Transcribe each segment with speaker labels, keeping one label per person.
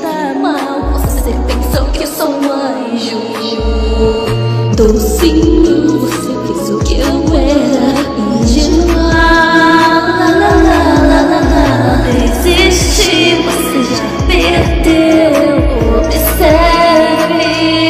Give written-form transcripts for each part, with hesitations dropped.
Speaker 1: está mal. Você pensou que eu sou um anjo docinho, você fez o que eu era ingênua. Desiste, você já perdeu. Observe,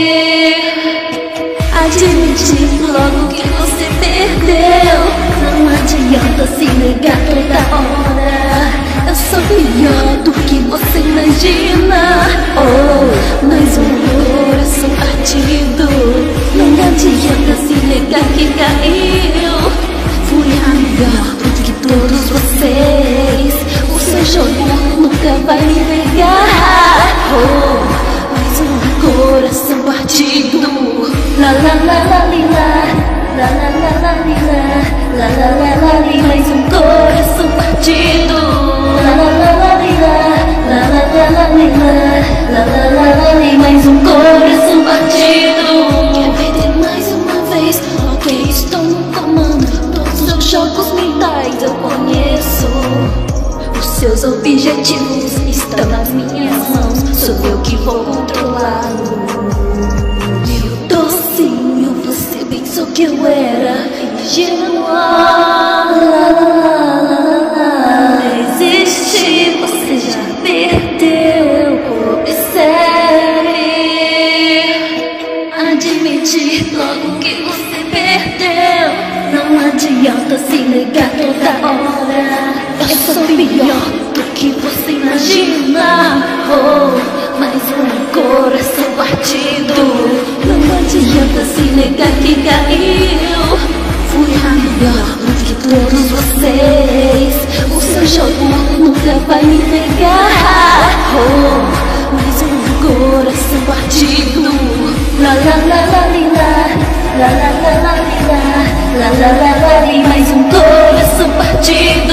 Speaker 1: admite logo que você perdeu. Não adianta se negar toda hora. Eu sou melhor do que você imagina. Oh, mais um coração partido. Não adianta se negar que caiu. Fui a melhor do que todos vocês. O seu jogo nunca vai me pegar. Oh, mais um coração partido. La la la la lila, la la la la lila, la la la la li. Mais um coração partido. La la la la lila, la la la la lila, la la la la li. Mais um coração partido. Quer perder mais uma vez? Ok, estou no comando. Todos os jogos mentais eu conheço. Os seus objetivos estão nas minhas mãos. Sou eu que vou controlá-lo. Meu docinho, você pensou que eu era ingênua. Desiste, você já perdeu. Observe, admite logo que você perdeu. Não adianta se negar toda hora. Eu sou melhor do que você imagina. Oh, mais um coração partido. Não adianta se negar que caiu. Fui a melhor do que todos vocês. O seu jogo nunca vai me pegar. Oh, mais um coração partido. La la la la lila, la la la la lila, la la la la li. Mais um coração partido.